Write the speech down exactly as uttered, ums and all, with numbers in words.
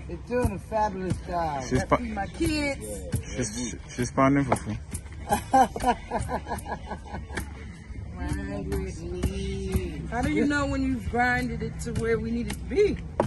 They're doing a fabulous job. She's I feed my kids. She's, she's pounding Fufu. Grind with me. How do you know when you've grinded it to where we need it to be?